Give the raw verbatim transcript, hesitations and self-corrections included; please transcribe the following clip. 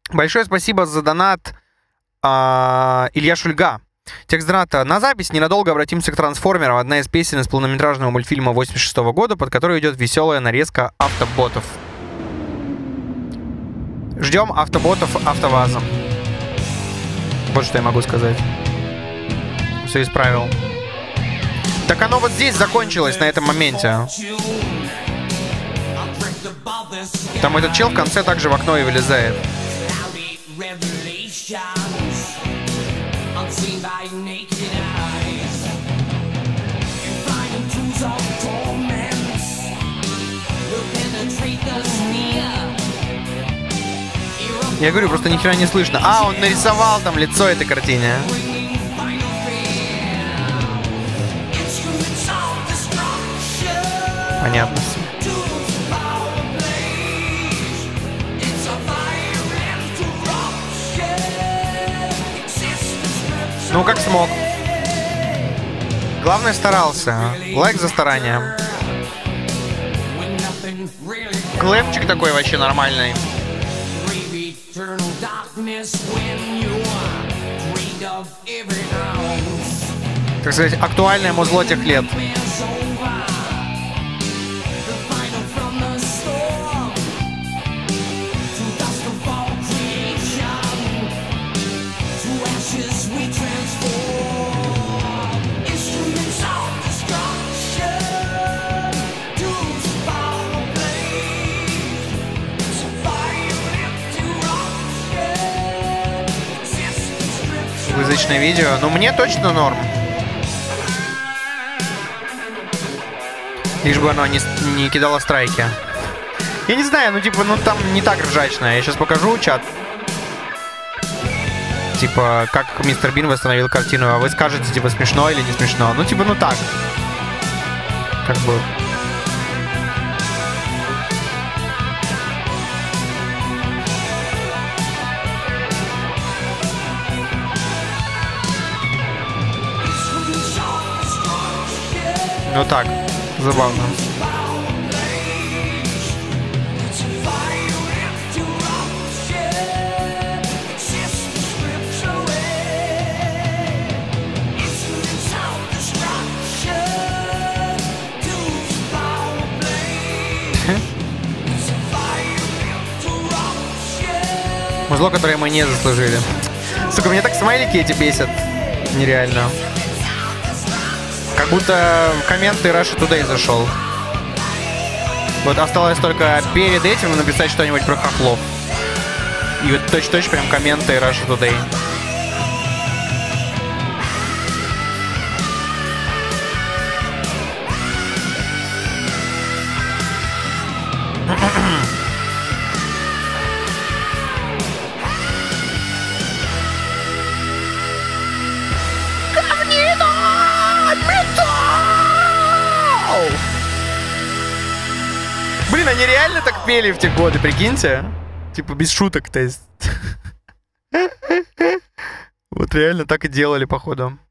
Большое спасибо за донат, а, Илья Шульга. Текст доната. На запись ненадолго обратимся к трансформерам. Одна из песен из полнометражного мультфильма восемьдесят шестого года, под которой идет веселая нарезка автоботов. Ждем автоботов АвтоВАЗа. Вот что я могу сказать. Все исправил. Так оно вот здесь закончилось, на этом моменте. Там этот чел в конце также в окно и вылезает. Я говорю, просто ни хера не слышно. А, он нарисовал там лицо этой картине. Понятно. Ну, как смог. Главное, старался. Лайк за старание. Клэмчик такой вообще нормальный. Так сказать, актуальное музло тех лет. Язычное видео. Ну, мне точно норм. Лишь бы оно не, не кидало страйки. Я не знаю, ну, типа, ну, там не так ржачно. Я сейчас покажу чат. Типа, как мистер Бин восстановил картину, а вы скажете, типа, смешно или не смешно. Ну, типа, ну, так. Как бы... Ну так, забавно. Музло, которое мы не заслужили. Сука, мне так смайлики эти бесят. Нереально. Как будто в комменты Russia Today зашел. Вот осталось только перед этим написать что-нибудь про хохлов. И вот точь-точь прям комменты Russia Today. Блин, они реально так пели в те годы, прикиньте. Типа без шуток, то есть. Вот реально так и делали, походу.